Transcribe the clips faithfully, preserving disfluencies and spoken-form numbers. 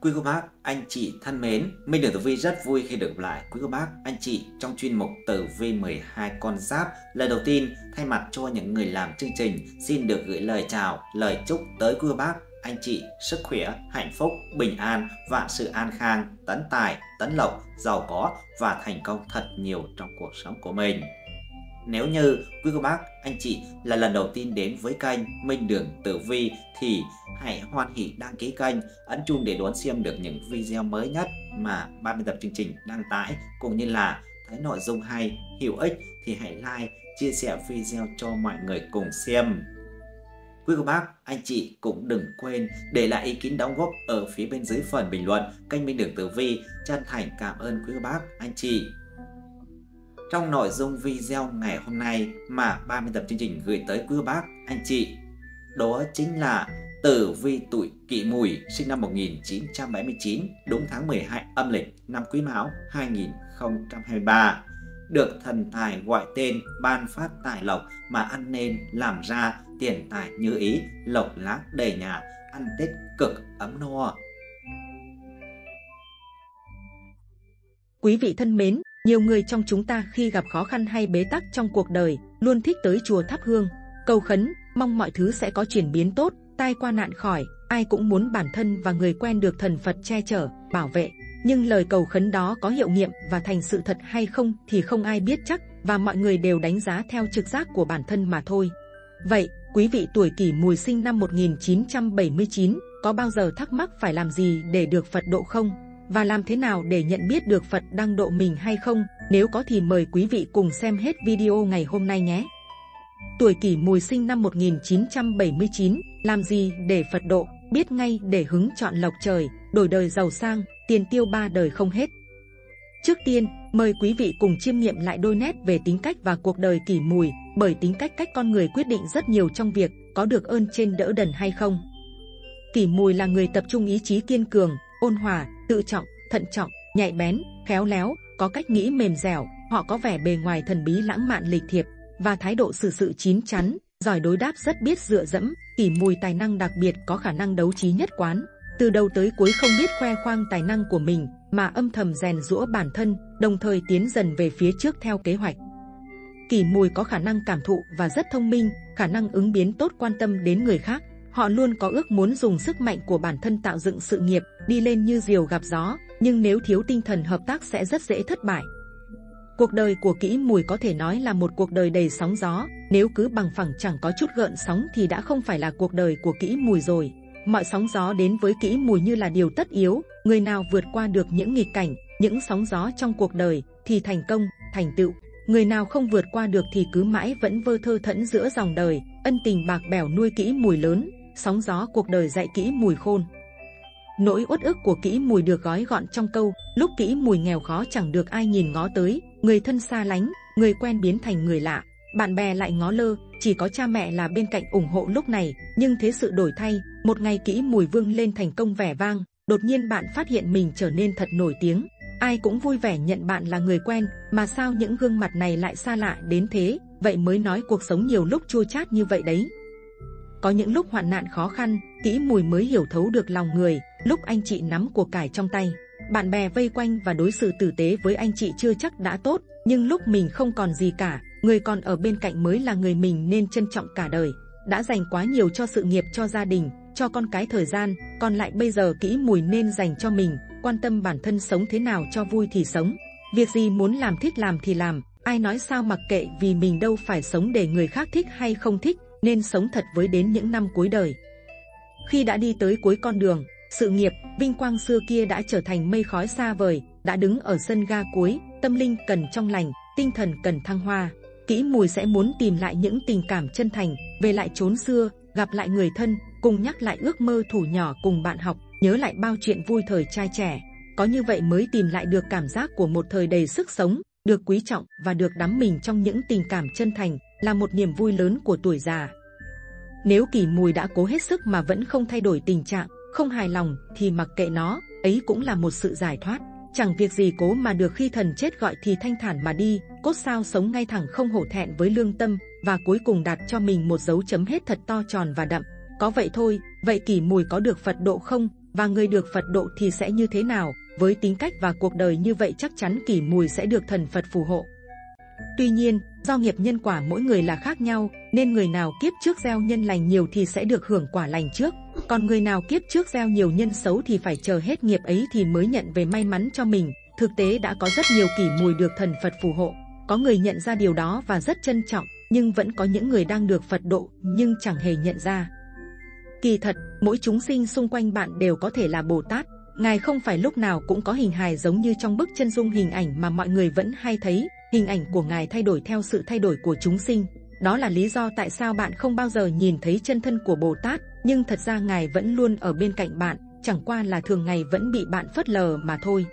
Quý cô bác, anh chị thân mến, Minh Đường Tử Vi rất vui khi được gặp lại quý cô bác, anh chị trong chuyên mục Tử Vi mười hai con giáp. Lời đầu tiên, thay mặt cho những người làm chương trình, xin được gửi lời chào, lời chúc tới quý cô bác, anh chị sức khỏe, hạnh phúc, bình an, vạn sự an khang, tấn tài, tấn lộc, giàu có và thành công thật nhiều trong cuộc sống của mình. Nếu như quý cô bác, anh chị là lần đầu tiên đến với kênh Minh Đường Tử Vi thì hãy hoan hỉ đăng ký kênh, ấn chuông để đón xem được những video mới nhất mà ban biên tập chương trình đăng tải, cũng như là thấy nội dung hay, hữu ích thì hãy like, chia sẻ video cho mọi người cùng xem. Quý cô bác, anh chị cũng đừng quên để lại ý kiến đóng góp ở phía bên dưới phần bình luận kênh Minh Đường Tử Vi. Chân thành cảm ơn quý cô bác, anh chị. Trong nội dung video ngày hôm nay mà ban biên tập chương trình gửi tới quý cô bác, anh chị, đó chính là tử vi tuổi Kỷ Mùi sinh năm một nghìn chín trăm bảy mươi chín, đúng tháng mười hai âm lịch năm Quý Mão hai nghìn không trăm hai mươi ba. Được thần tài gọi tên ban phát tài lộc mà ăn nên làm ra, tiền tài như ý, lộc lá đầy nhà, ăn Tết cực ấm no. Quý vị thân mến, nhiều người trong chúng ta khi gặp khó khăn hay bế tắc trong cuộc đời, luôn thích tới chùa thắp hương, cầu khấn, mong mọi thứ sẽ có chuyển biến tốt, tai qua nạn khỏi. Ai cũng muốn bản thân và người quen được thần Phật che chở, bảo vệ. Nhưng lời cầu khấn đó có hiệu nghiệm và thành sự thật hay không thì không ai biết chắc, và mọi người đều đánh giá theo trực giác của bản thân mà thôi. Vậy, quý vị tuổi Kỷ Mùi sinh năm một nghìn chín trăm bảy mươi chín, có bao giờ thắc mắc phải làm gì để được Phật độ không? Và làm thế nào để nhận biết được Phật đang độ mình hay không? Nếu có thì mời quý vị cùng xem hết video ngày hôm nay nhé. Tuổi Kỷ Mùi sinh năm một nghìn chín trăm bảy mươi chín, làm gì để Phật độ? Biết ngay để hứng chọn lộc trời, đổi đời giàu sang, tiền tiêu ba đời không hết. Trước tiên, mời quý vị cùng chiêm nghiệm lại đôi nét về tính cách và cuộc đời Kỷ Mùi, bởi tính cách cách con người quyết định rất nhiều trong việc có được ơn trên đỡ đần hay không. Kỷ Mùi là người tập trung ý chí kiên cường, ôn hòa, tự trọng, thận trọng, nhạy bén, khéo léo, có cách nghĩ mềm dẻo. Họ có vẻ bề ngoài thần bí lãng mạn lịch thiệp và thái độ xử sự chín chắn, giỏi đối đáp, rất biết dựa dẫm. Kỷ Mùi tài năng đặc biệt, có khả năng đấu trí nhất quán, từ đầu tới cuối không biết khoe khoang tài năng của mình mà âm thầm rèn giũa bản thân, đồng thời tiến dần về phía trước theo kế hoạch. Kỷ Mùi có khả năng cảm thụ và rất thông minh, khả năng ứng biến tốt, quan tâm đến người khác. Họ luôn có ước muốn dùng sức mạnh của bản thân tạo dựng sự nghiệp, đi lên như diều gặp gió, nhưng nếu thiếu tinh thần hợp tác sẽ rất dễ thất bại. Cuộc đời của Kỷ Mùi có thể nói là một cuộc đời đầy sóng gió, nếu cứ bằng phẳng chẳng có chút gợn sóng thì đã không phải là cuộc đời của Kỷ Mùi rồi. Mọi sóng gió đến với Kỷ Mùi như là điều tất yếu, người nào vượt qua được những nghịch cảnh, những sóng gió trong cuộc đời thì thành công, thành tựu. Người nào không vượt qua được thì cứ mãi vẫn vơ thơ thẫn giữa dòng đời. Ân tình bạc bẽo nuôi Kỷ Mùi lớn, sóng gió cuộc đời dạy Kỷ Mùi khôn. Nỗi uất ức của Kỷ Mùi được gói gọn trong câu: lúc Kỷ Mùi nghèo khó chẳng được ai nhìn ngó tới, người thân xa lánh, người quen biến thành người lạ, bạn bè lại ngó lơ, chỉ có cha mẹ là bên cạnh ủng hộ lúc này. Nhưng thế sự đổi thay, một ngày Kỷ Mùi vươn lên thành công vẻ vang, đột nhiên bạn phát hiện mình trở nên thật nổi tiếng. Ai cũng vui vẻ nhận bạn là người quen, mà sao những gương mặt này lại xa lạ đến thế? Vậy mới nói cuộc sống nhiều lúc chua chát như vậy đấy. Có những lúc hoạn nạn khó khăn, Kỷ Mùi mới hiểu thấu được lòng người. Lúc anh chị nắm của cải trong tay, bạn bè vây quanh và đối xử tử tế với anh chị chưa chắc đã tốt, nhưng lúc mình không còn gì cả, người còn ở bên cạnh mới là người mình nên trân trọng cả đời. Đã dành quá nhiều cho sự nghiệp, cho gia đình, cho con cái thời gian, còn lại bây giờ Kỷ Mùi nên dành cho mình, quan tâm bản thân, sống thế nào cho vui thì sống. Việc gì muốn làm thích làm thì làm, ai nói sao mặc kệ, vì mình đâu phải sống để người khác thích hay không thích, nên sống thật với đến những năm cuối đời. Khi đã đi tới cuối con đường, sự nghiệp, vinh quang xưa kia đã trở thành mây khói xa vời, đã đứng ở sân ga cuối, tâm linh cần trong lành, tinh thần cần thăng hoa. Kỷ Mùi sẽ muốn tìm lại những tình cảm chân thành, về lại chốn xưa, gặp lại người thân, cùng nhắc lại ước mơ thủ nhỏ cùng bạn học, nhớ lại bao chuyện vui thời trai trẻ. Có như vậy mới tìm lại được cảm giác của một thời đầy sức sống, được quý trọng và được đắm mình trong những tình cảm chân thành, là một niềm vui lớn của tuổi già. Nếu Kỷ Mùi đã cố hết sức mà vẫn không thay đổi tình trạng, không hài lòng thì mặc kệ nó, ấy cũng là một sự giải thoát. Chẳng việc gì cố mà được, khi thần chết gọi thì thanh thản mà đi, cốt sao sống ngay thẳng không hổ thẹn với lương tâm, và cuối cùng đặt cho mình một dấu chấm hết thật to tròn và đậm. Có vậy thôi. Vậy Kỷ Mùi có được Phật độ không? và người được Phật độ thì sẽ như thế nào? Với tính cách và cuộc đời như vậy chắc chắn Kỷ Mùi sẽ được thần Phật phù hộ. Tuy nhiên, do nghiệp nhân quả mỗi người là khác nhau, nên người nào kiếp trước gieo nhân lành nhiều thì sẽ được hưởng quả lành trước. Còn người nào kiếp trước gieo nhiều nhân xấu thì phải chờ hết nghiệp ấy thì mới nhận về may mắn cho mình. Thực tế đã có rất nhiều Kỷ Mùi được thần Phật phù hộ. Có người nhận ra điều đó và rất trân trọng, nhưng vẫn có những người đang được Phật độ nhưng chẳng hề nhận ra. Kỳ thật, mỗi chúng sinh xung quanh bạn đều có thể là Bồ Tát. Ngài không phải lúc nào cũng có hình hài giống như trong bức chân dung hình ảnh mà mọi người vẫn hay thấy. Hình ảnh của Ngài thay đổi theo sự thay đổi của chúng sinh. Đó là lý do tại sao bạn không bao giờ nhìn thấy chân thân của Bồ Tát, nhưng thật ra Ngài vẫn luôn ở bên cạnh bạn, chẳng qua là thường ngày vẫn bị bạn phớt lờ mà thôi.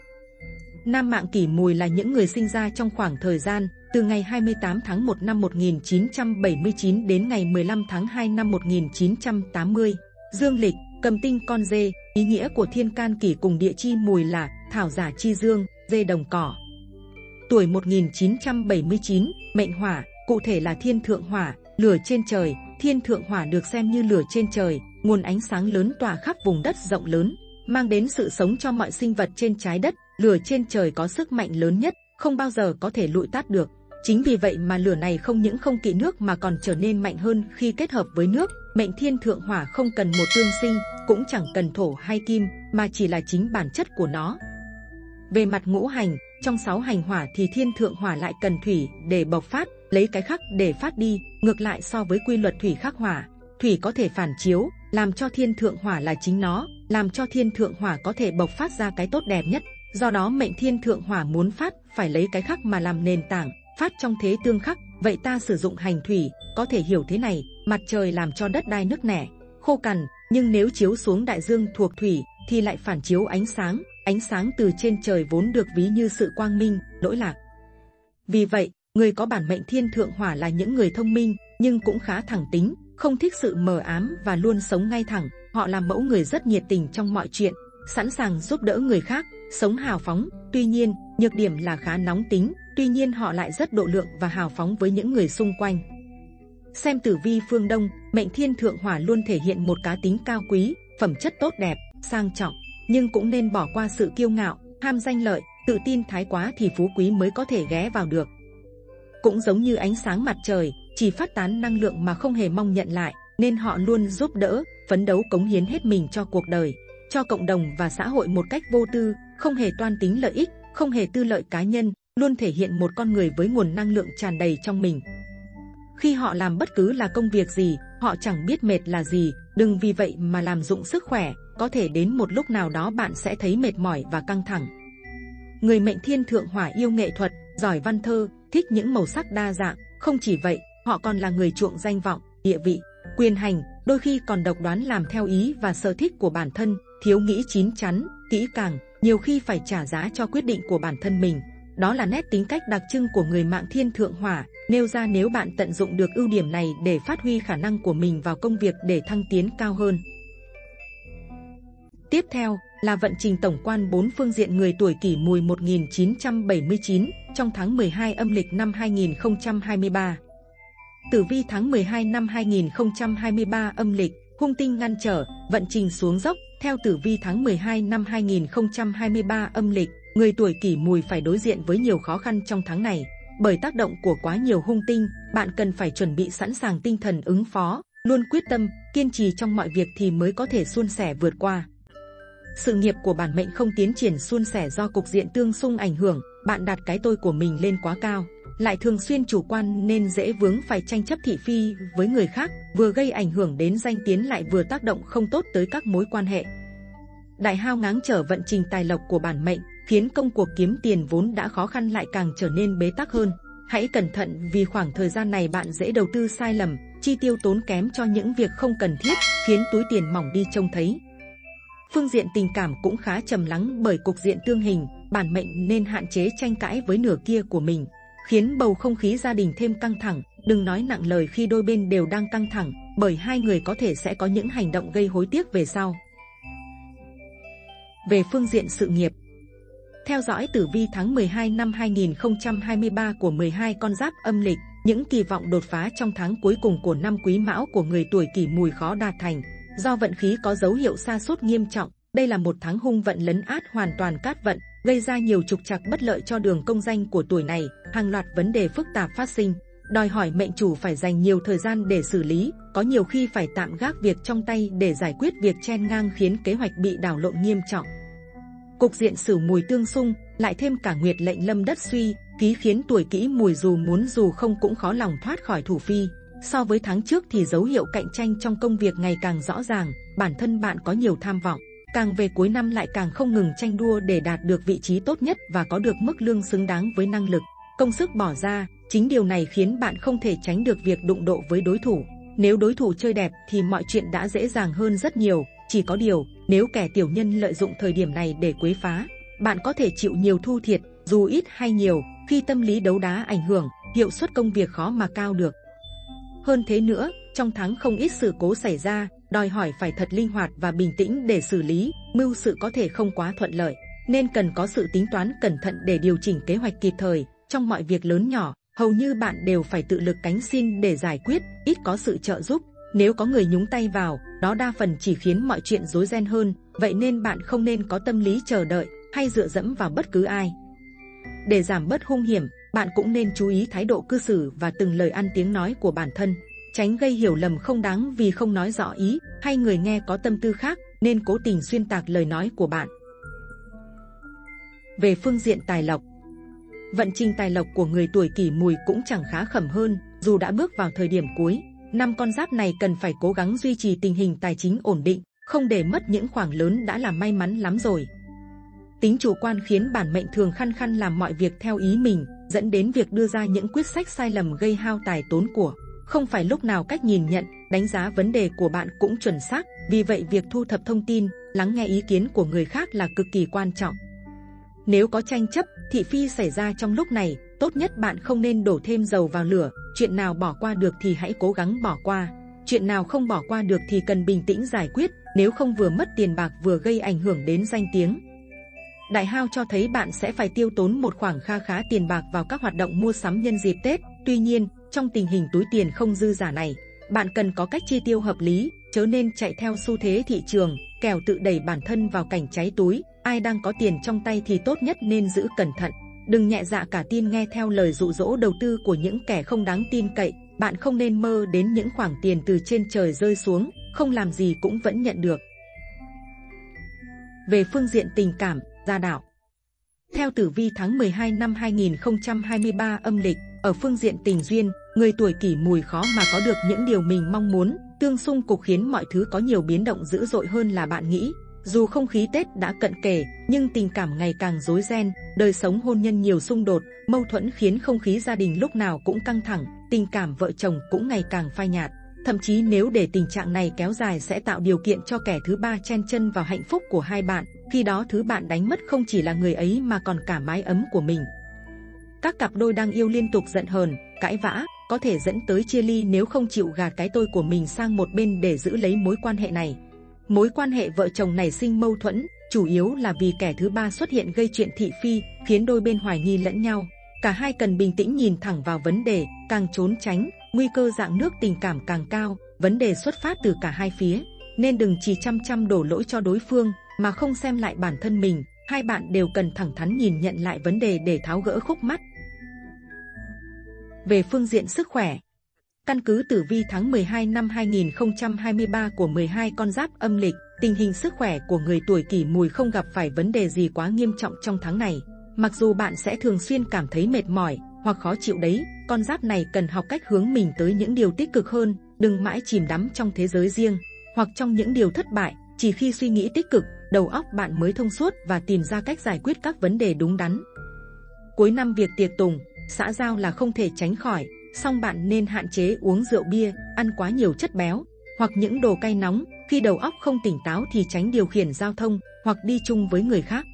Nam mạng Kỷ Mùi là những người sinh ra trong khoảng thời gian từ ngày hai mươi tám tháng một năm một nghìn chín trăm bảy mươi chín đến ngày mười lăm tháng hai năm một nghìn chín trăm tám mươi. Dương lịch, cầm tinh con dê, ý nghĩa của thiên can kỷ cùng địa chi mùi là thảo giả chi dương, dê đồng cỏ. Tuổi một nghìn chín trăm bảy mươi chín, mệnh hỏa, cụ thể là thiên thượng hỏa, lửa trên trời. Thiên thượng hỏa được xem như lửa trên trời, nguồn ánh sáng lớn tỏa khắp vùng đất rộng lớn, mang đến sự sống cho mọi sinh vật trên trái đất. Lửa trên trời có sức mạnh lớn nhất, không bao giờ có thể lụi tắt được. Chính vì vậy mà lửa này không những không kỵ nước mà còn trở nên mạnh hơn khi kết hợp với nước. Mệnh thiên thượng hỏa không cần một tương sinh, cũng chẳng cần thổ hay kim, mà chỉ là chính bản chất của nó. Về mặt ngũ hành, trong sáu hành hỏa thì thiên thượng hỏa lại cần thủy để bộc phát, lấy cái khắc để phát đi. Ngược lại so với quy luật thủy khắc hỏa, thủy có thể phản chiếu, làm cho thiên thượng hỏa là chính nó, làm cho thiên thượng hỏa có thể bộc phát ra cái tốt đẹp nhất. Do đó mệnh thiên thượng hỏa muốn phát phải lấy cái khắc mà làm nền tảng, phát trong thế tương khắc. Vậy ta sử dụng hành thủy, có thể hiểu thế này: mặt trời làm cho đất đai nứt nẻ, khô cằn, nhưng nếu chiếu xuống đại dương thuộc thủy thì lại phản chiếu ánh sáng. Ánh sáng từ trên trời vốn được ví như sự quang minh, lỗi lạc. Vì vậy, người có bản mệnh thiên thượng hỏa là những người thông minh, nhưng cũng khá thẳng tính, không thích sự mờ ám và luôn sống ngay thẳng. Họ là mẫu người rất nhiệt tình trong mọi chuyện, sẵn sàng giúp đỡ người khác, sống hào phóng. Tuy nhiên, nhược điểm là khá nóng tính, tuy nhiên họ lại rất độ lượng và hào phóng với những người xung quanh. Xem tử vi phương Đông, mệnh thiên thượng hỏa luôn thể hiện một cá tính cao quý, phẩm chất tốt đẹp, sang trọng, nhưng cũng nên bỏ qua sự kiêu ngạo, ham danh lợi, tự tin thái quá thì phú quý mới có thể ghé vào được. Cũng giống như ánh sáng mặt trời, chỉ phát tán năng lượng mà không hề mong nhận lại, nên họ luôn giúp đỡ, phấn đấu cống hiến hết mình cho cuộc đời, cho cộng đồng và xã hội một cách vô tư, không hề toan tính lợi ích, không hề tư lợi cá nhân, luôn thể hiện một con người với nguồn năng lượng tràn đầy trong mình. Khi họ làm bất cứ là công việc gì, họ chẳng biết mệt là gì. Đừng vì vậy mà làm dụng sức khỏe, có thể đến một lúc nào đó bạn sẽ thấy mệt mỏi và căng thẳng. Người mệnh thiên thượng hỏa yêu nghệ thuật, giỏi văn thơ, thích những màu sắc đa dạng. Không chỉ vậy, họ còn là người chuộng danh vọng, địa vị, quyền hành, đôi khi còn độc đoán làm theo ý và sở thích của bản thân, thiếu nghĩ chín chắn, kỹ càng, nhiều khi phải trả giá cho quyết định của bản thân mình. Đó là nét tính cách đặc trưng của người mạng thiên thượng hỏa, nêu ra nếu bạn tận dụng được ưu điểm này để phát huy khả năng của mình vào công việc để thăng tiến cao hơn. Tiếp theo là vận trình tổng quan bốn phương diện người tuổi Kỷ Mùi một nghìn chín trăm bảy mươi chín trong tháng mười hai âm lịch năm hai nghìn không trăm hai mươi ba. Tử vi tháng mười hai năm hai nghìn không trăm hai mươi ba âm lịch, hung tinh ngăn trở, vận trình xuống dốc. Theo tử vi tháng mười hai năm hai nghìn không trăm hai mươi ba âm lịch, người tuổi Kỷ Mùi phải đối diện với nhiều khó khăn trong tháng này. Bởi tác động của quá nhiều hung tinh, bạn cần phải chuẩn bị sẵn sàng tinh thần ứng phó, luôn quyết tâm, kiên trì trong mọi việc thì mới có thể suôn sẻ vượt qua. Sự nghiệp của bản mệnh không tiến triển suôn sẻ do cục diện tương xung ảnh hưởng, bạn đặt cái tôi của mình lên quá cao, lại thường xuyên chủ quan nên dễ vướng phải tranh chấp thị phi với người khác, vừa gây ảnh hưởng đến danh tiếng lại vừa tác động không tốt tới các mối quan hệ. Đại hao ngáng trở vận trình tài lộc của bản mệnh, khiến công cuộc kiếm tiền vốn đã khó khăn lại càng trở nên bế tắc hơn. Hãy cẩn thận vì khoảng thời gian này bạn dễ đầu tư sai lầm, chi tiêu tốn kém cho những việc không cần thiết, khiến túi tiền mỏng đi trông thấy. Phương diện tình cảm cũng khá trầm lắng bởi cục diện tương hình, bản mệnh nên hạn chế tranh cãi với nửa kia của mình, khiến bầu không khí gia đình thêm căng thẳng. Đừng nói nặng lời khi đôi bên đều đang căng thẳng, bởi hai người có thể sẽ có những hành động gây hối tiếc về sau. Về phương diện sự nghiệp, theo dõi tử vi tháng mười hai năm hai nghìn không trăm hai mươi ba của mười hai con giáp âm lịch, những kỳ vọng đột phá trong tháng cuối cùng của năm Quý Mão của người tuổi Kỷ Mùi khó đạt thành. Do vận khí có dấu hiệu sa sút nghiêm trọng, Đây là một tháng hung vận lấn át hoàn toàn cát vận, gây ra nhiều trục trặc bất lợi cho đường công danh của tuổi này, hàng loạt vấn đề phức tạp phát sinh, đòi hỏi mệnh chủ phải dành nhiều thời gian để xử lý, có nhiều khi phải tạm gác việc trong tay để giải quyết việc chen ngang khiến kế hoạch bị đảo lộn nghiêm trọng. Cục diện Sửu Mùi tương xung, lại thêm cả nguyệt lệnh lâm đất suy, ký khiến tuổi Kỷ Mùi dù muốn dù không cũng khó lòng thoát khỏi thủ phi. So với tháng trước thì dấu hiệu cạnh tranh trong công việc ngày càng rõ ràng, bản thân bạn có nhiều tham vọng, càng về cuối năm lại càng không ngừng tranh đua để đạt được vị trí tốt nhất và có được mức lương xứng đáng với năng lực, công sức bỏ ra. Chính điều này khiến bạn không thể tránh được việc đụng độ với đối thủ. Nếu đối thủ chơi đẹp thì mọi chuyện đã dễ dàng hơn rất nhiều, chỉ có điều, nếu kẻ tiểu nhân lợi dụng thời điểm này để quấy phá, bạn có thể chịu nhiều thu thiệt, dù ít hay nhiều. Khi tâm lý đấu đá ảnh hưởng, hiệu suất công việc khó mà cao được. Hơn thế nữa, trong tháng không ít sự cố xảy ra, đòi hỏi phải thật linh hoạt và bình tĩnh để xử lý, mưu sự có thể không quá thuận lợi, nên cần có sự tính toán cẩn thận để điều chỉnh kế hoạch kịp thời. Trong mọi việc lớn nhỏ, hầu như bạn đều phải tự lực cánh xin để giải quyết, ít có sự trợ giúp. Nếu có người nhúng tay vào, đó đa phần chỉ khiến mọi chuyện rối ren hơn, vậy nên bạn không nên có tâm lý chờ đợi hay dựa dẫm vào bất cứ ai. Để giảm bớt hung hiểm, bạn cũng nên chú ý thái độ cư xử và từng lời ăn tiếng nói của bản thân, tránh gây hiểu lầm không đáng vì không nói rõ ý, hay người nghe có tâm tư khác nên cố tình xuyên tạc lời nói của bạn. Về phương diện tài lộc, vận trình tài lộc của người tuổi Kỷ Mùi cũng chẳng khá khẩm hơn, dù đã bước vào thời điểm cuối. Năm con giáp này cần phải cố gắng duy trì tình hình tài chính ổn định, không để mất những khoản lớn đã là may mắn lắm rồi. Tính chủ quan khiến bản mệnh thường khăng khăng làm mọi việc theo ý mình, dẫn đến việc đưa ra những quyết sách sai lầm gây hao tài tốn của. Không phải lúc nào cách nhìn nhận, đánh giá vấn đề của bạn cũng chuẩn xác, vì vậy việc thu thập thông tin, lắng nghe ý kiến của người khác là cực kỳ quan trọng. Nếu có tranh chấp, thị phi xảy ra trong lúc này, tốt nhất bạn không nên đổ thêm dầu vào lửa. Chuyện nào bỏ qua được thì hãy cố gắng bỏ qua, chuyện nào không bỏ qua được thì cần bình tĩnh giải quyết, nếu không vừa mất tiền bạc vừa gây ảnh hưởng đến danh tiếng. Đại hao cho thấy bạn sẽ phải tiêu tốn một khoản kha khá tiền bạc vào các hoạt động mua sắm nhân dịp Tết. Tuy nhiên, trong tình hình túi tiền không dư giả này, bạn cần có cách chi tiêu hợp lý, chớ nên chạy theo xu thế thị trường, kẻo tự đẩy bản thân vào cảnh cháy túi. Ai đang có tiền trong tay thì tốt nhất nên giữ cẩn thận, đừng nhẹ dạ cả tin nghe theo lời dụ dỗ đầu tư của những kẻ không đáng tin cậy. Bạn không nên mơ đến những khoản tiền từ trên trời rơi xuống, không làm gì cũng vẫn nhận được. Về phương diện tình cảm, gia đạo. Theo tử vi tháng mười hai năm hai nghìn không trăm hai mươi ba âm lịch, ở phương diện tình duyên, người tuổi Kỷ Mùi khó mà có được những điều mình mong muốn. Tương xung cục khiến mọi thứ có nhiều biến động dữ dội hơn là bạn nghĩ. Dù không khí Tết đã cận kề, nhưng tình cảm ngày càng rối ren, đời sống hôn nhân nhiều xung đột, mâu thuẫn khiến không khí gia đình lúc nào cũng căng thẳng, tình cảm vợ chồng cũng ngày càng phai nhạt. Thậm chí nếu để tình trạng này kéo dài sẽ tạo điều kiện cho kẻ thứ ba chen chân vào hạnh phúc của hai bạn, khi đó thứ bạn đánh mất không chỉ là người ấy mà còn cả mái ấm của mình. Các cặp đôi đang yêu liên tục giận hờn, cãi vã, có thể dẫn tới chia ly nếu không chịu gạt cái tôi của mình sang một bên để giữ lấy mối quan hệ này. Mối quan hệ vợ chồng nảy sinh mâu thuẫn, chủ yếu là vì kẻ thứ ba xuất hiện gây chuyện thị phi, khiến đôi bên hoài nghi lẫn nhau. Cả hai cần bình tĩnh nhìn thẳng vào vấn đề, càng trốn tránh, nguy cơ rạn nước tình cảm càng cao. Vấn đề xuất phát từ cả hai phía, nên đừng chỉ chăm chăm đổ lỗi cho đối phương, mà không xem lại bản thân mình. Hai bạn đều cần thẳng thắn nhìn nhận lại vấn đề để tháo gỡ khúc mắc. Về phương diện sức khỏe, căn cứ tử vi tháng mười hai năm hai nghìn không trăm hai mươi ba của mười hai con giáp âm lịch, tình hình sức khỏe của người tuổi Kỷ Mùi không gặp phải vấn đề gì quá nghiêm trọng trong tháng này. Mặc dù bạn sẽ thường xuyên cảm thấy mệt mỏi hoặc khó chịu đấy, con giáp này cần học cách hướng mình tới những điều tích cực hơn, đừng mãi chìm đắm trong thế giới riêng hoặc trong những điều thất bại. Chỉ khi suy nghĩ tích cực, đầu óc bạn mới thông suốt và tìm ra cách giải quyết các vấn đề đúng đắn. Cuối năm việc tiệc tùng, xã giao là không thể tránh khỏi, song bạn nên hạn chế uống rượu bia, ăn quá nhiều chất béo hoặc những đồ cay nóng. Khi đầu óc không tỉnh táo thì tránh điều khiển giao thông hoặc đi chung với người khác.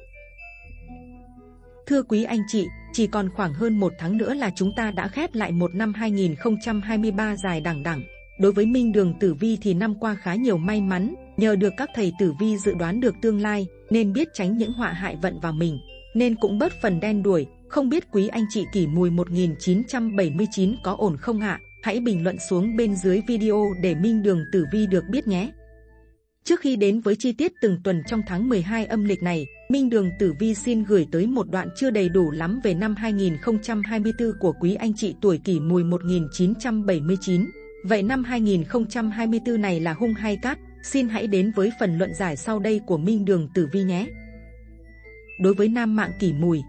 Thưa quý anh chị, chỉ còn khoảng hơn một tháng nữa là chúng ta đã khép lại một năm hai nghìn không trăm hai mươi ba dài đằng đẵng. Đối với Minh Đường Tử Vi thì năm qua khá nhiều may mắn, nhờ được các thầy tử vi dự đoán được tương lai, nên biết tránh những họa hại vận vào mình, nên cũng bớt phần đen đuổi. Không biết quý anh chị Kỷ Mùi một nghìn chín trăm bảy mươi chín có ổn không ạ? Hãy bình luận xuống bên dưới video để Minh Đường Tử Vi được biết nhé. Trước khi đến với chi tiết từng tuần trong tháng mười hai âm lịch này, Minh Đường Tử Vi xin gửi tới một đoạn chưa đầy đủ lắm về năm hai nghìn không trăm hai mươi tư của quý anh chị tuổi Kỷ Mùi một nghìn chín trăm bảy mươi chín. Vậy năm hai nghìn không trăm hai mươi tư này là hung hay cát? Xin hãy đến với phần luận giải sau đây của Minh Đường Tử Vi nhé. Đối với nam mạng Kỷ Mùi,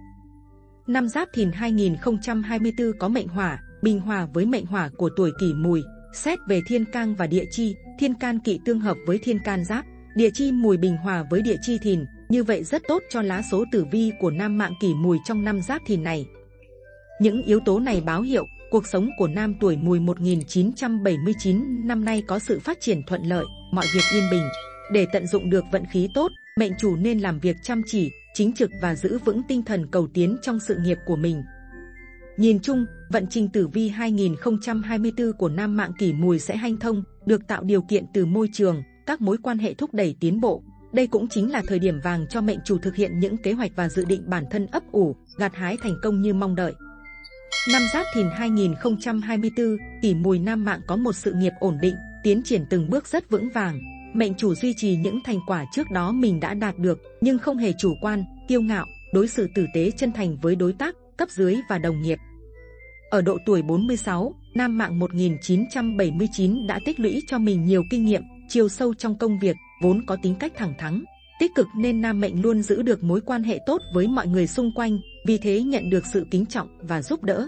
năm Giáp Thìn hai nghìn không trăm hai mươi tư có mệnh hỏa, bình hòa với mệnh hỏa của tuổi Kỷ Mùi. Xét về thiên can và địa chi, thiên can Kỷ tương hợp với thiên can Giáp, địa chi Mùi bình hòa với địa chi Thìn, như vậy rất tốt cho lá số tử vi của nam mạng Kỷ Mùi trong năm Giáp Thìn này. Những yếu tố này báo hiệu cuộc sống của nam tuổi Mùi một nghìn chín trăm bảy mươi chín năm nay có sự phát triển thuận lợi, mọi việc yên bình. Để tận dụng được vận khí tốt, mệnh chủ nên làm việc chăm chỉ, chính trực và giữ vững tinh thần cầu tiến trong sự nghiệp của mình. Nhìn chung, vận trình tử vi hai nghìn không trăm hai mươi tư của nam mạng Kỷ Mùi sẽ hanh thông, được tạo điều kiện từ môi trường, các mối quan hệ thúc đẩy tiến bộ. Đây cũng chính là thời điểm vàng cho mệnh chủ thực hiện những kế hoạch và dự định bản thân ấp ủ, gặt hái thành công như mong đợi. Năm Giáp Thìn hai nghìn không trăm hai mươi tư, Kỷ Mùi nam mạng có một sự nghiệp ổn định, tiến triển từng bước rất vững vàng. Mệnh chủ duy trì những thành quả trước đó mình đã đạt được, nhưng không hề chủ quan, kiêu ngạo, đối xử tử tế chân thành với đối tác, cấp dưới và đồng nghiệp. Ở độ tuổi bốn mươi sáu, nam mạng một nghìn chín trăm bảy mươi chín đã tích lũy cho mình nhiều kinh nghiệm, chiều sâu trong công việc, vốn có tính cách thẳng thắn, tích cực nên nam mệnh luôn giữ được mối quan hệ tốt với mọi người xung quanh, vì thế nhận được sự kính trọng và giúp đỡ.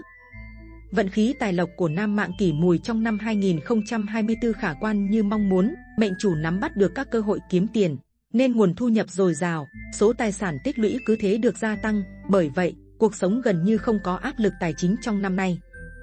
Vận khí tài lộc của nam mạng Kỷ Mùi trong năm hai nghìn không trăm hai mươi tư khả quan như mong muốn, mệnh chủ nắm bắt được các cơ hội kiếm tiền, nên nguồn thu nhập dồi dào, số tài sản tích lũy cứ thế được gia tăng, bởi vậy, cuộc sống gần như không có áp lực tài chính trong năm nay.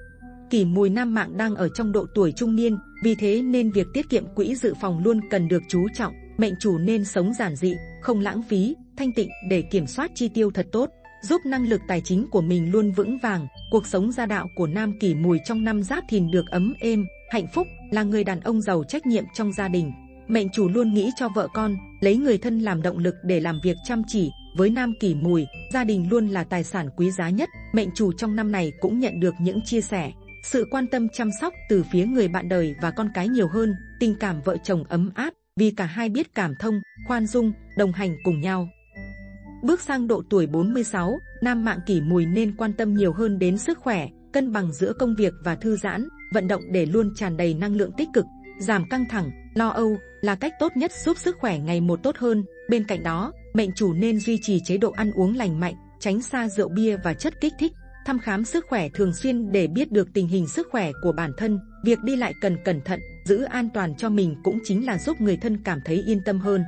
Kỷ Mùi nam mạng đang ở trong độ tuổi trung niên, vì thế nên việc tiết kiệm quỹ dự phòng luôn cần được chú trọng, mệnh chủ nên sống giản dị, không lãng phí, thanh tịnh để kiểm soát chi tiêu thật tốt, giúp năng lực tài chính của mình luôn vững vàng. Cuộc sống gia đạo của nam Kỷ Mùi trong năm Giáp Thìn được ấm êm, hạnh phúc, là người đàn ông giàu trách nhiệm trong gia đình. Mệnh chủ luôn nghĩ cho vợ con, lấy người thân làm động lực để làm việc chăm chỉ. Với nam Kỷ Mùi, gia đình luôn là tài sản quý giá nhất. Mệnh chủ trong năm này cũng nhận được những chia sẻ, sự quan tâm chăm sóc từ phía người bạn đời và con cái nhiều hơn. Tình cảm vợ chồng ấm áp, vì cả hai biết cảm thông, khoan dung, đồng hành cùng nhau. Bước sang độ tuổi bốn mươi sáu, nam mạng Kỷ Mùi nên quan tâm nhiều hơn đến sức khỏe, cân bằng giữa công việc và thư giãn, vận động để luôn tràn đầy năng lượng tích cực, giảm căng thẳng, lo âu là cách tốt nhất giúp sức khỏe ngày một tốt hơn. Bên cạnh đó, mệnh chủ nên duy trì chế độ ăn uống lành mạnh, tránh xa rượu bia và chất kích thích, thăm khám sức khỏe thường xuyên để biết được tình hình sức khỏe của bản thân. Việc đi lại cần cẩn thận, giữ an toàn cho mình cũng chính là giúp người thân cảm thấy yên tâm hơn.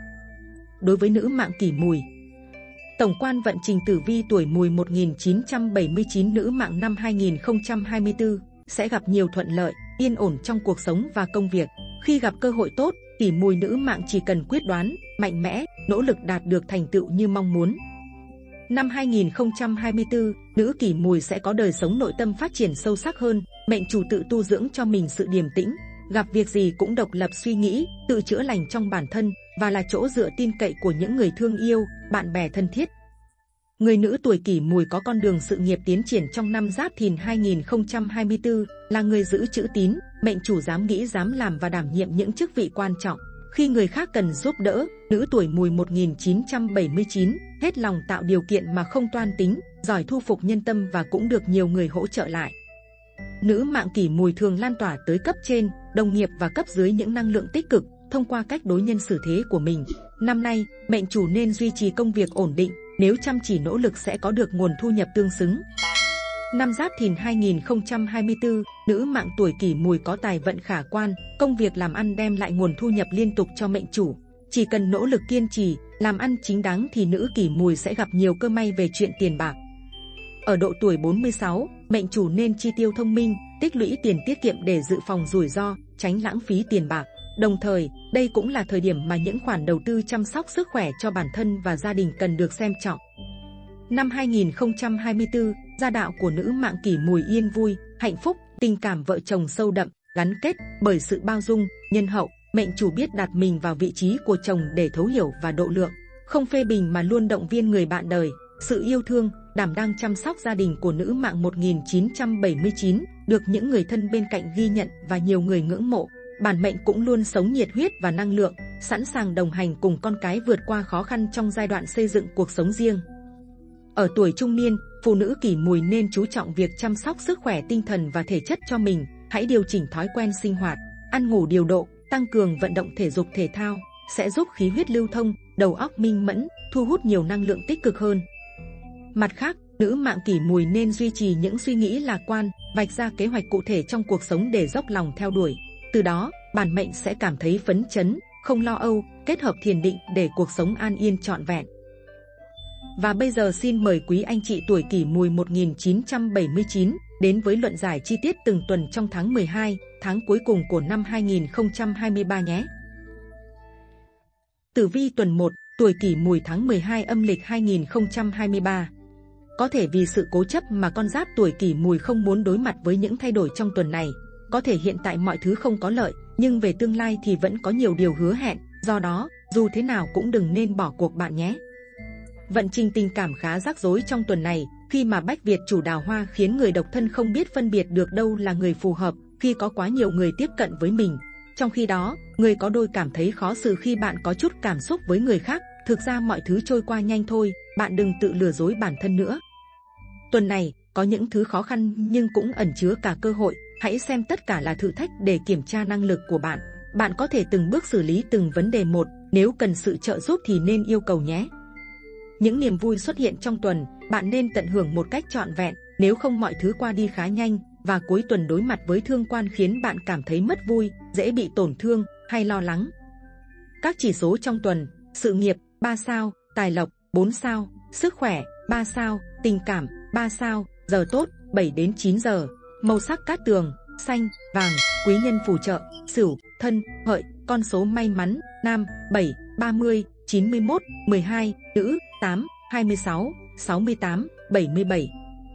Đối với nữ mạng Kỷ Mùi, tổng quan vận trình tử vi tuổi Mùi một nghìn chín trăm bảy mươi chín nữ mạng năm hai nghìn không trăm hai mươi tư sẽ gặp nhiều thuận lợi, yên ổn trong cuộc sống và công việc. Khi gặp cơ hội tốt, Kỷ Mùi nữ mạng chỉ cần quyết đoán, mạnh mẽ, nỗ lực đạt được thành tựu như mong muốn. Năm hai nghìn không trăm hai mươi tư, nữ Kỷ Mùi sẽ có đời sống nội tâm phát triển sâu sắc hơn, mệnh chủ tự tu dưỡng cho mình sự điềm tĩnh, gặp việc gì cũng độc lập suy nghĩ, tự chữa lành trong bản thân và là chỗ dựa tin cậy của những người thương yêu, bạn bè thân thiết. Người nữ tuổi Kỷ Mùi có con đường sự nghiệp tiến triển trong năm Giáp Thìn hai nghìn không trăm hai mươi tư, là người giữ chữ tín, mệnh chủ dám nghĩ dám làm và đảm nhiệm những chức vị quan trọng. Khi người khác cần giúp đỡ, nữ tuổi Mùi một nghìn chín trăm bảy mươi chín hết lòng tạo điều kiện mà không toan tính, giỏi thu phục nhân tâm và cũng được nhiều người hỗ trợ lại. Nữ mạng Kỷ Mùi thường lan tỏa tới cấp trên, đồng nghiệp và cấp dưới những năng lượng tích cực thông qua cách đối nhân xử thế của mình. Năm nay, mệnh chủ nên duy trì công việc ổn định, nếu chăm chỉ nỗ lực sẽ có được nguồn thu nhập tương xứng. Năm Giáp Thìn hai nghìn không trăm hai mươi tư, nữ mạng tuổi Kỷ Mùi có tài vận khả quan, công việc làm ăn đem lại nguồn thu nhập liên tục cho mệnh chủ. Chỉ cần nỗ lực kiên trì, làm ăn chính đáng thì nữ Kỷ Mùi sẽ gặp nhiều cơ may về chuyện tiền bạc. Ở độ tuổi bốn mươi sáu, mệnh chủ nên chi tiêu thông minh, tích lũy tiền tiết kiệm để dự phòng rủi ro, tránh lãng phí tiền bạc. Đồng thời, đây cũng là thời điểm mà những khoản đầu tư chăm sóc sức khỏe cho bản thân và gia đình cần được xem trọng. Năm hai nghìn không trăm hai mươi tư, gia đạo của nữ mạng Kỷ Mùi yên vui, hạnh phúc, tình cảm vợ chồng sâu đậm, gắn kết bởi sự bao dung, nhân hậu. Mệnh chủ biết đặt mình vào vị trí của chồng để thấu hiểu và độ lượng, không phê bình mà luôn động viên người bạn đời. Sự yêu thương, đảm đang chăm sóc gia đình của nữ mạng một nghìn chín trăm bảy mươi chín được những người thân bên cạnh ghi nhận và nhiều người ngưỡng mộ. bản mệnh cũng luôn sống nhiệt huyết và năng lượng, sẵn sàng đồng hành cùng con cái vượt qua khó khăn trong giai đoạn xây dựng cuộc sống riêng. Ở tuổi trung niên, phụ nữ Kỷ Mùi nên chú trọng việc chăm sóc sức khỏe tinh thần và thể chất cho mình. Hãy điều chỉnh thói quen sinh hoạt, ăn ngủ điều độ, tăng cường vận động thể dục thể thao, sẽ giúp khí huyết lưu thông, đầu óc minh mẫn, thu hút nhiều năng lượng tích cực hơn. Mặt khác, nữ mạng Kỷ Mùi nên duy trì những suy nghĩ lạc quan, vạch ra kế hoạch cụ thể trong cuộc sống để dốc lòng theo đuổi. Từ đó, bản mệnh sẽ cảm thấy phấn chấn, không lo âu, kết hợp thiền định để cuộc sống an yên trọn vẹn. Và bây giờ xin mời quý anh chị tuổi Kỷ Mùi một nghìn chín trăm bảy mươi chín đến với luận giải chi tiết từng tuần trong tháng mười hai, tháng cuối cùng của năm hai nghìn không trăm hai mươi ba nhé. Tử vi tuần một, tuổi Kỷ Mùi tháng mười hai âm lịch hai nghìn không trăm hai mươi ba. Có thể vì sự cố chấp mà con giáp tuổi Kỷ Mùi không muốn đối mặt với những thay đổi trong tuần này. Có thể hiện tại mọi thứ không có lợi, nhưng về tương lai thì vẫn có nhiều điều hứa hẹn. Do đó, dù thế nào cũng đừng nên bỏ cuộc bạn nhé. Vận trình tình cảm khá rắc rối trong tuần này, khi mà bách Việt chủ đào hoa khiến người độc thân không biết phân biệt được đâu là người phù hợp, khi có quá nhiều người tiếp cận với mình. Trong khi đó, người có đôi cảm thấy khó xử khi bạn có chút cảm xúc với người khác. Thực ra mọi thứ trôi qua nhanh thôi, bạn đừng tự lừa dối bản thân nữa. Tuần này, có những thứ khó khăn nhưng cũng ẩn chứa cả cơ hội. Hãy xem tất cả là thử thách để kiểm tra năng lực của bạn. Bạn có thể từng bước xử lý từng vấn đề một, nếu cần sự trợ giúp thì nên yêu cầu nhé. Những niềm vui xuất hiện trong tuần, bạn nên tận hưởng một cách trọn vẹn, nếu không mọi thứ qua đi khá nhanh, và cuối tuần đối mặt với thương quan khiến bạn cảm thấy mất vui, dễ bị tổn thương hay lo lắng. Các chỉ số trong tuần: sự nghiệp ba sao, tài lộc bốn sao, sức khỏe ba sao, tình cảm ba sao, giờ tốt bảy đến chín giờ, màu sắc cát tường xanh, vàng, quý nhân phù trợ Sửu, Thân, Hợi, con số may mắn nam bảy, ba mươi, chín mươi mốt, mười hai, nữ tám, hai mươi sáu, sáu mươi tám, bảy mươi bảy.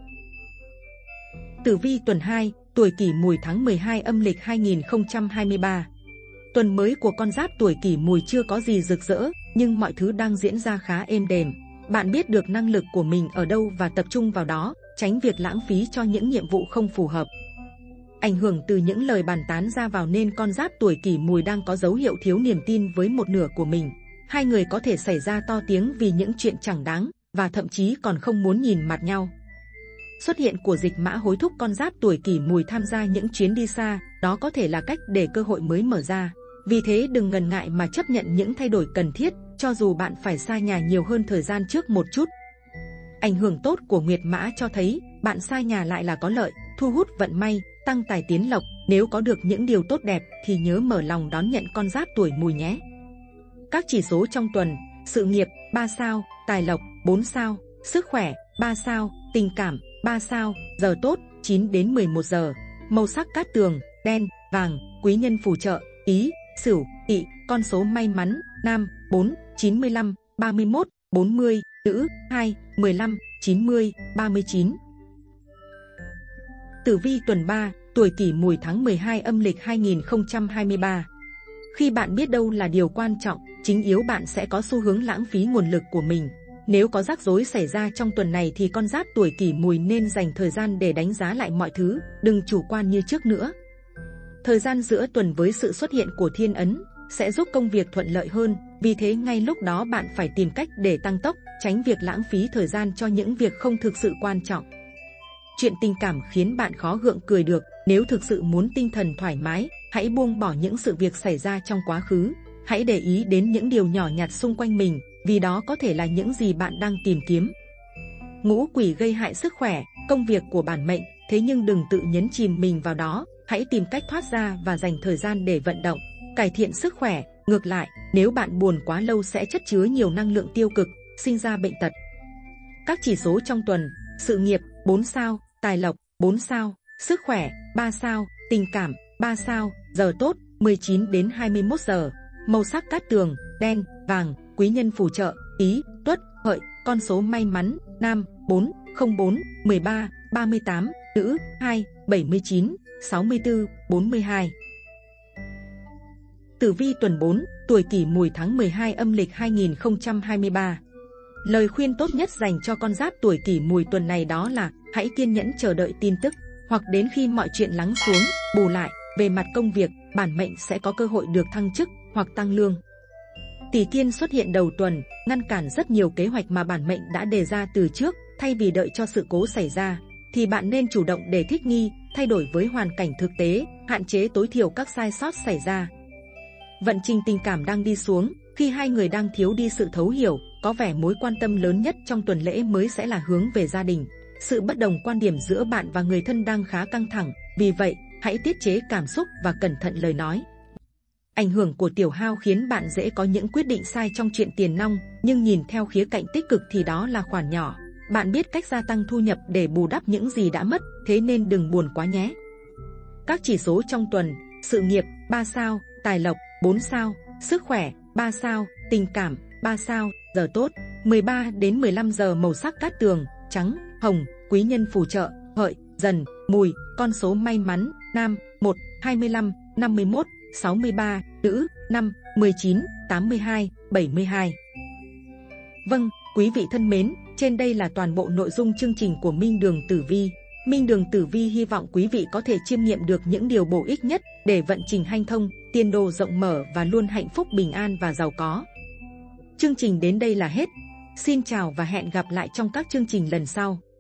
Tử vi tuần hai, tuổi Kỷ Mùi tháng mười hai âm lịch hai nghìn không trăm hai mươi ba. Tuần mới của con giáp tuổi Kỷ Mùi chưa có gì rực rỡ, nhưng mọi thứ đang diễn ra khá êm đềm. Bạn biết được năng lực của mình ở đâu và tập trung vào đó, tránh việc lãng phí cho những nhiệm vụ không phù hợp. Ảnh hưởng từ những lời bàn tán ra vào nên con giáp tuổi Kỷ Mùi đang có dấu hiệu thiếu niềm tin với một nửa của mình. Hai người có thể xảy ra to tiếng vì những chuyện chẳng đáng, và thậm chí còn không muốn nhìn mặt nhau. Xuất hiện của dịch mã hối thúc con giáp tuổi Kỷ Mùi tham gia những chuyến đi xa, đó có thể là cách để cơ hội mới mở ra. Vì thế đừng ngần ngại mà chấp nhận những thay đổi cần thiết, cho dù bạn phải xa nhà nhiều hơn thời gian trước một chút. Ảnh hưởng tốt của Nguyệt Mã cho thấy, bạn xa nhà lại là có lợi, thu hút vận may, tăng tài tiến lộc. Nếu có được những điều tốt đẹp thì nhớ mở lòng đón nhận con giáp tuổi Mùi nhé. Các chỉ số trong tuần: sự nghiệp ba sao, tài lộc bốn sao, sức khỏe ba sao, tình cảm ba sao, giờ tốt chín đến mười một giờ, màu sắc cát tường đen, vàng, quý nhân phù trợ Ý, Sửu, Tỵ, con số may mắn nam bốn, chín mươi lăm, ba mươi mốt, bốn mươi, nữ hai, mười lăm, chín mươi, ba mươi chín. Tử vi tuần ba, tuổi Kỷ Mùi tháng mười hai âm lịch hai nghìn không trăm hai mươi ba. Khi bạn biết đâu là điều quan trọng, chính yếu bạn sẽ có xu hướng lãng phí nguồn lực của mình. Nếu có rắc rối xảy ra trong tuần này thì con giáp tuổi Kỷ Mùi nên dành thời gian để đánh giá lại mọi thứ, đừng chủ quan như trước nữa. Thời gian giữa tuần với sự xuất hiện của thiên ấn sẽ giúp công việc thuận lợi hơn, vì thế ngay lúc đó bạn phải tìm cách để tăng tốc, tránh việc lãng phí thời gian cho những việc không thực sự quan trọng. Chuyện tình cảm khiến bạn khó gượng cười được, nếu thực sự muốn tinh thần thoải mái, hãy buông bỏ những sự việc xảy ra trong quá khứ. Hãy để ý đến những điều nhỏ nhặt xung quanh mình, vì đó có thể là những gì bạn đang tìm kiếm. Ngũ quỷ gây hại sức khỏe, công việc của bản mệnh, thế nhưng đừng tự nhấn chìm mình vào đó, hãy tìm cách thoát ra và dành thời gian để vận động, cải thiện sức khỏe. Ngược lại, nếu bạn buồn quá lâu sẽ chất chứa nhiều năng lượng tiêu cực, sinh ra bệnh tật. Các chỉ số trong tuần: sự nghiệp bốn sao, tài lộc bốn sao, sức khỏe ba sao, tình cảm ba sao, giờ tốt mười chín đến hai mươi mốt giờ, màu sắc cát tường đen, vàng, quý nhân phù trợ Ý, Tuất, Hợi, con số may mắn nam bốn, không bốn, mười ba, ba mươi tám, nữ hai, bảy mươi chín, sáu mươi tư, bốn mươi hai. Tử vi tuần bốn, tuổi Kỷ Mùi tháng mười hai âm lịch hai nghìn không trăm hai mươi ba. Lời khuyên tốt nhất dành cho con giáp tuổi Kỷ Mùi tuần này đó là hãy kiên nhẫn chờ đợi tin tức, hoặc đến khi mọi chuyện lắng xuống. Bù lại, về mặt công việc, bản mệnh sẽ có cơ hội được thăng chức hoặc tăng lương. Tỷ Kiên xuất hiện đầu tuần, ngăn cản rất nhiều kế hoạch mà bản mệnh đã đề ra từ trước. Thay vì đợi cho sự cố xảy ra, thì bạn nên chủ động để thích nghi, thay đổi với hoàn cảnh thực tế, hạn chế tối thiểu các sai sót xảy ra. Vận trình tình cảm đang đi xuống, khi hai người đang thiếu đi sự thấu hiểu, có vẻ mối quan tâm lớn nhất trong tuần lễ mới sẽ là hướng về gia đình. Sự bất đồng quan điểm giữa bạn và người thân đang khá căng thẳng, vì vậy, hãy tiết chế cảm xúc và cẩn thận lời nói. Ảnh hưởng của tiểu hao khiến bạn dễ có những quyết định sai trong chuyện tiền nong, nhưng nhìn theo khía cạnh tích cực thì đó là khoản nhỏ. Bạn biết cách gia tăng thu nhập để bù đắp những gì đã mất, thế nên đừng buồn quá nhé. Các chỉ số trong tuần: sự nghiệp ba sao, tài lộc bốn sao, sức khỏe ba sao, tình cảm ba sao. Giờ tốt mười ba đến mười lăm giờ. Màu sắc cát tường trắng, hồng. Quý nhân phù trợ Hợi, Dần, Mùi. Con số may mắn: nam một, hai mươi lăm, năm mươi mốt, sáu mươi ba, nữ năm, mười chín, tám mươi hai, bảy mươi hai. Vâng, quý vị thân mến, trên đây là toàn bộ nội dung chương trình của Minh Đường Tử Vi. Minh Đường Tử Vi hy vọng quý vị có thể chiêm nghiệm được những điều bổ ích nhất để vận trình hanh thông, tiền đồ rộng mở và luôn hạnh phúc, bình an và giàu có. Chương trình đến đây là hết. Xin chào và hẹn gặp lại trong các chương trình lần sau.